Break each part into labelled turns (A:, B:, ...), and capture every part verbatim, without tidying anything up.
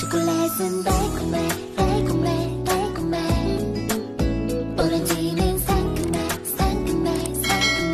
A: 초콜릿은 달콤해 달콤해 달콤해 오렌지는 상큼해 상큼해 상큼해.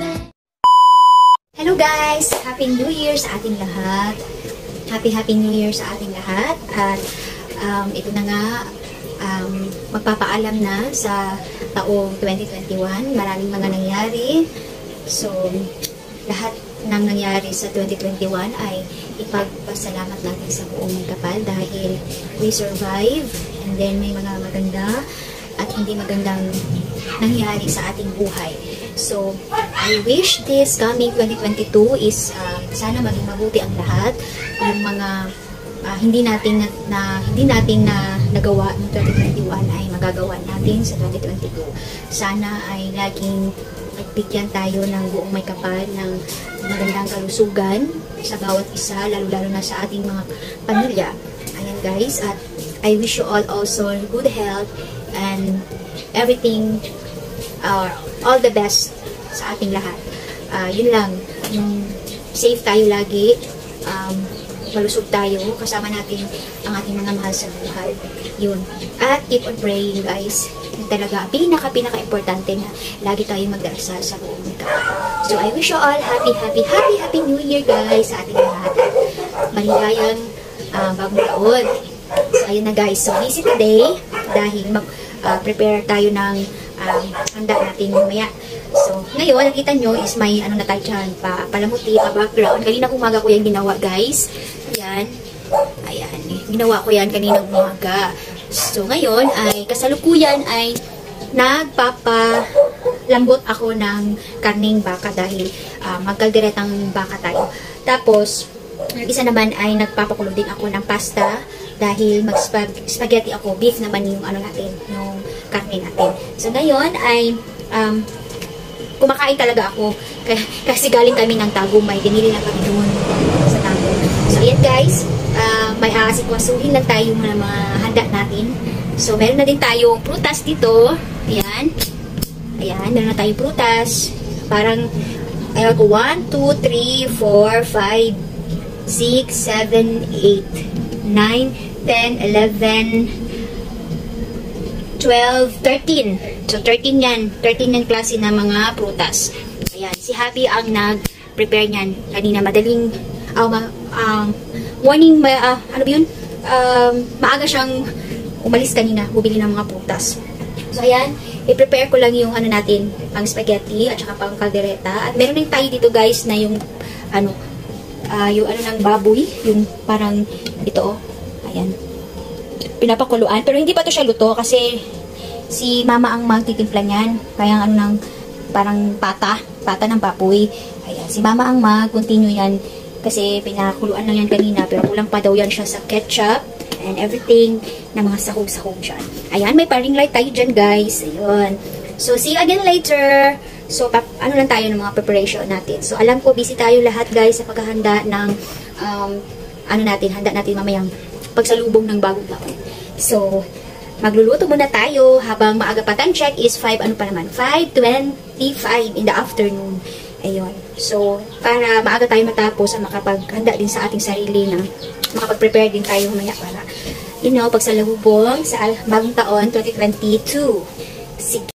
B: Hello guys! Happy New Year sa ating lahat. Happy Happy New Year sa ating lahat. At um, ito na nga, um, magpapaalam na sa taong twenty twenty-one. Maraming mga nangyari. So, lahat ng nangyari sa twenty twenty-one ay ipagpasalamat natin sa buong may kapal dahil we survive, and then may mga maganda at hindi magandang nangyari sa ating buhay. So, I wish this coming twenty twenty-two is uh, sana maging mabuti ang lahat. Yung mga uh, hindi natin na, na hindi natin na nagawa ng twenty twenty-one ay magagawa natin sa twenty twenty-two. Sana ay laging magbigyan tayo ng buong may kapal ng magandang kalusugan sa bawat isa, lalo-lalo na sa ating mga pamilya. Ayan guys, at I wish you all also good health and everything, uh, all the best sa ating lahat. Uh, yun lang, yung safe tayo lagi, um, malusog tayo, kasama natin ang ating mga mahal sa buhay. Yun. At keep on praying guys. Yung talaga, pinaka-pinaka-importante na lagi tayong magdarasal sa buong mga. So, I wish you all happy, happy, happy, happy New Year guys sa ating lahat. Maligayang uh, bagong taon. So, ayun na guys. So, busy today dahil mag-prepare uh, tayo ng um, handa natin mamaya. So, ngayon, nakita nyo is may ano na tayo dyan, pa, palamuti, pa background. Kanina umaga ko yan ginawa guys. Ayan. Ayan. Ginawa ko yan kanina umaga. So, ngayon ay kasalukuyan ay nagpapalambot ako ng karning baka dahil uh, magkalderetang baka tayo. Tapos, isa naman ay nagpapakulo din ako ng pasta dahil mag-spaghetti ako. Beef naman yung ano natin, yung karne natin. So, ngayon ay um, kumakain talaga ako kasi galing kami ng Tagumay. Dinili na kami doon sa Tagumay. So, ayan guys. Uh, may aasikasuhin lang tayo mga, mga handa natin. So, meron na din tayong prutas dito. Ayan. Ayan, meron na tayong prutas. Parang, ayan ko, one, two, three, four, five, six, seven, eight, nine, ten, eleven, twelve, thirteen. So, thirteen yan. thirteen yan klase na mga prutas. Ayan, si Happy ang nag-prepare niyan. Kanina, madaling, oh, ma, um, morning, uh, ano ba yun? Um, maaga siyang umalis kanina, bumili ng mga prutas. So, ayan, i-prepare ko lang yung ano natin, pang spaghetti at saka pang kaldereta. At meron din tayo dito guys na yung, ano, uh, yung ano ng baboy, yung parang ito, oh. Ayan. Pinapakuluan. Pero hindi pa to siya luto kasi si mama ang magtitimpla niyan. Kaya ano ng parang pata, pata ng baboy. Ayan, si mama ang mag-continue yan. Kasi pinakuluan lang yan kanina, pero kulang pa daw yan siya sa ketchup and everything na mga sahog-sahog dyan. Ayan, may paring light tayo dyan, guys. Ayun. So, see you again later. So, pap ano lang tayo ng mga preparation natin. So, alam ko, busy tayo lahat, guys, sa paghahanda ng, um, ano natin, handa natin mamayang pagsalubong ng bagong taon. So, magluluto muna tayo habang maaga pa. Time check is five, ano pa naman, five twenty-five in the afternoon. Ayun. So, para maaga tayo matapos at makapaghanda din sa ating sarili na makapag-prepare din tayo mamaya para, you know, pagsalubong sa bagong taon, twenty twenty-two. Sige.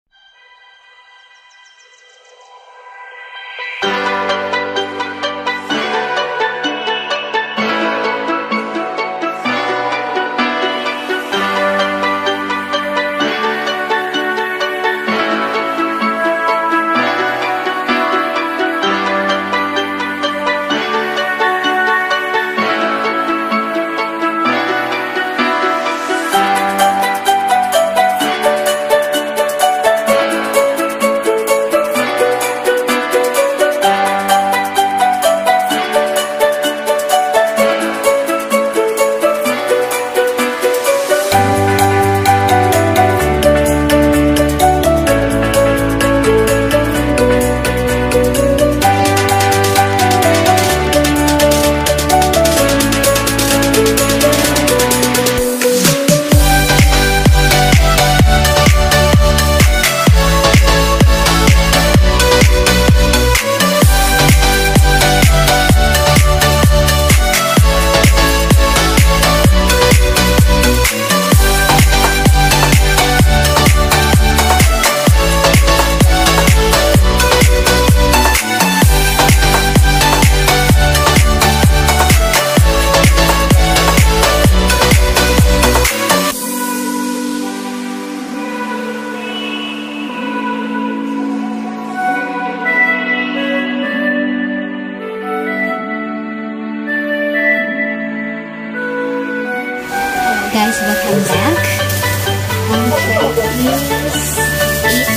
B: I'm back. Ang po is eight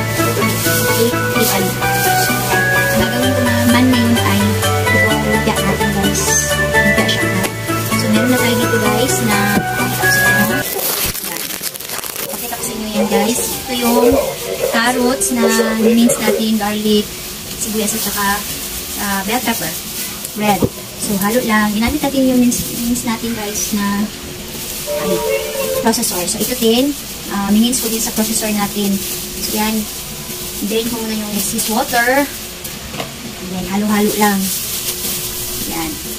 B: p m Ang gagawin ko naman ngayon ay itong lumpia natin guys. Lumpia siya na. So meron na tayo dito guys na pakita ko sa inyo yan guys. Ito yung carrots na mince natin, garlic, sibuyas at saka uh, bell pepper. Red. So, halo lang. Ginamit natin yung mince, mince natin guys na ay, processor. So, ito din. Uh, mince ko din sa processor natin. So, yan. Drain ko muna yung excess water. And then, halo-halo lang. Yan.